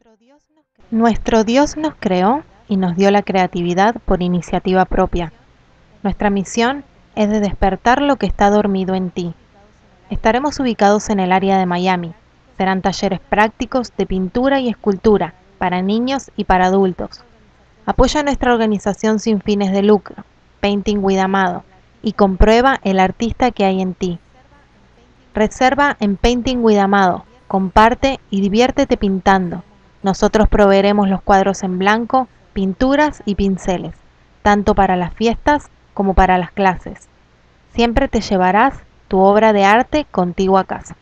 Nuestro Dios nos creó y nos dio la creatividad por iniciativa propia. Nuestra misión es de despertar lo que está dormido en ti. Estaremos ubicados en el área de Miami. Serán talleres prácticos de pintura y escultura para niños y para adultos. Apoya nuestra organización sin fines de lucro, Painting with Amado, y comprueba el artista que hay en ti. Reserva en Painting with Amado, comparte y diviértete pintando. Nosotros proveeremos los cuadros en blanco, pinturas y pinceles, tanto para las fiestas como para las clases. Siempre te llevarás tu obra de arte contigo a casa.